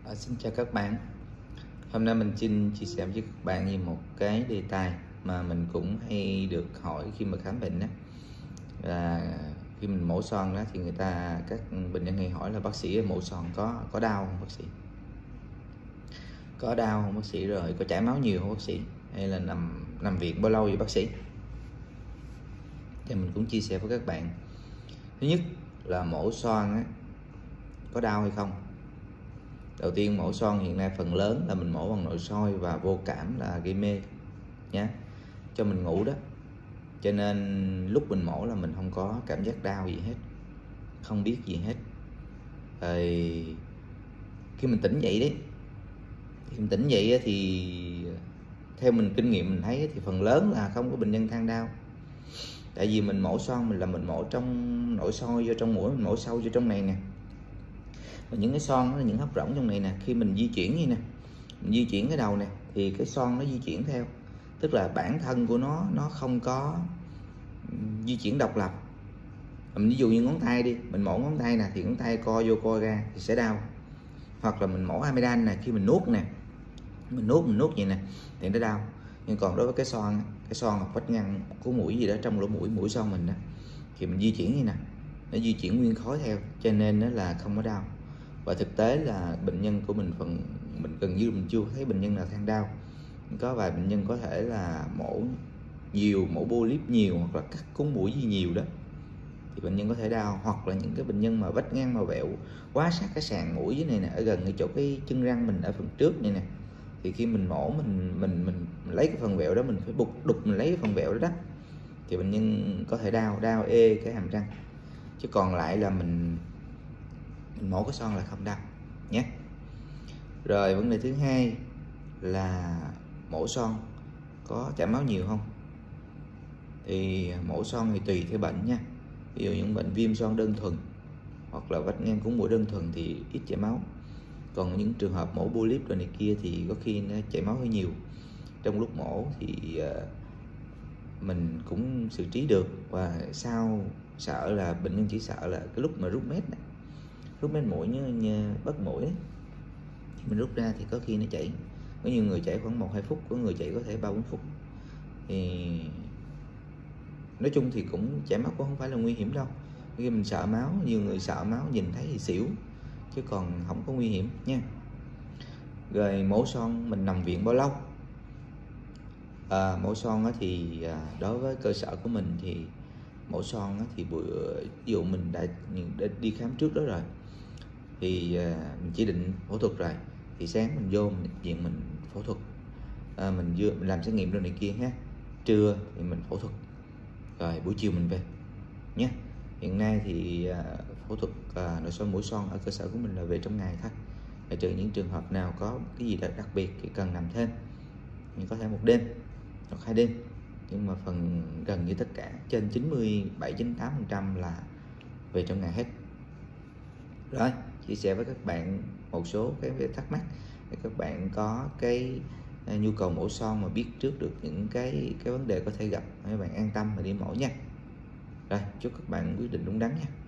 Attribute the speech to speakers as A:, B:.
A: Xin chào các bạn. Hôm nay mình xin chia sẻ với các bạn về một cái đề tài mà mình cũng hay được hỏi khi mà khám bệnh đó. Là khi mình mổ son đó thì các bệnh nhân hay hỏi là bác sĩ mổ son có đau không bác sĩ? Có đau không bác sĩ, rồi có chảy máu nhiều không bác sĩ? Hay là nằm viện bao lâu vậy bác sĩ? Thì mình cũng chia sẻ với các bạn. Thứ nhất là mổ son á, có đau hay không? Đầu tiên, mổ son hiện nay phần lớn là mình mổ bằng nội soi và vô cảm là gây mê nhé, cho mình ngủ đó. Cho nên lúc mình mổ là mình không có cảm giác đau gì hết, không biết gì hết. Rồi khi mình tỉnh dậy thì theo mình kinh nghiệm mình thấy thì phần lớn là không có bệnh nhân than đau. Tại vì mình mổ son mình mổ trong nội soi vô trong mũi, mình mổ sâu vô trong này nè. Và những cái son nó là những hốc rỗng trong này nè, khi mình di chuyển như nè, mình di chuyển cái đầu nè thì cái son nó di chuyển theo, tức là bản thân của nó không có di chuyển độc lập. Mình ví dụ như ngón tay đi, mình mổ ngón tay nè thì ngón tay co vô co ra thì sẽ đau. Hoặc là mình mổ amidan nè, khi mình nuốt nè, mình nuốt vậy nè thì nó đau. Nhưng còn đối với cái son hoặc vách ngăn của mũi gì đó trong lỗ mũi son mình đó, thì mình di chuyển như nè, nó di chuyển nguyên khối theo, cho nên nó là không có đau. Và thực tế là bệnh nhân của mình gần như mình chưa thấy bệnh nhân nào than đau. Có vài bệnh nhân có thể là mổ polyp nhiều hoặc là cắt cuốn mũi gì nhiều đó thì bệnh nhân có thể đau. Hoặc là những cái bệnh nhân mà vách ngăn mà vẹo quá sát cái sàn mũi dưới này nè, ở gần cái chỗ cái chân răng mình ở phần trước này nè, thì khi mình mổ mình lấy cái phần vẹo đó, mình phải đục mình lấy cái phần vẹo đó thì bệnh nhân có thể đau ê cái hàm răng. Chứ còn lại là mình mổ cái son là không đau nhé. Rồi vấn đề thứ hai là mổ son có chảy máu nhiều không? Thì mổ son thì tùy theo bệnh nha. Ví dụ những bệnh viêm son đơn thuần hoặc là vách ngăn cuốn mũi đơn thuần thì ít chảy máu. Còn những trường hợp mổ polyp rồi này kia thì có khi nó chảy máu hơi nhiều. Trong lúc mổ thì mình cũng xử trí được, và sợ là bệnh nhân chỉ sợ là cái lúc mà rút mét mũi như bất mũi ấy, thì mình rút ra thì có khi nó chảy. Có nhiều người chảy khoảng 1-2 phút, có người chảy có thể 3-4 phút. Thì nói chung thì cũng chảy máu cũng không phải là nguy hiểm đâu. Khi mình sợ máu, nhiều người sợ máu nhìn thấy thì xỉu, chứ còn không có nguy hiểm nha. Rồi mổ son mình nằm viện bao lâu? Mổ son thì đối với cơ sở của mình thì mổ son thì ví dụ mình đã đi khám trước đó rồi thì mình chỉ định phẫu thuật rồi, thì sáng mình vô viện mình phẫu thuật, mình làm xét nghiệm rồi này kia ha. Trưa thì mình phẫu thuật, rồi buổi chiều mình về nhé. Hiện nay thì phẫu thuật nội soi mũi son ở cơ sở của mình là về trong ngày thôi, trừ những trường hợp nào có cái gì đặc biệt thì cần nằm thêm, mình có thể 1 đêm hoặc 2 đêm. Nhưng mà gần như tất cả trên 97-98% là về trong ngày hết. Rồi, chia sẻ với các bạn một số cái thắc mắc để các bạn có cái nhu cầu mổ son mà biết trước được những cái vấn đề có thể gặp, các bạn an tâm mà đi mổ nha. Rồi, chúc các bạn quyết định đúng đắn nha.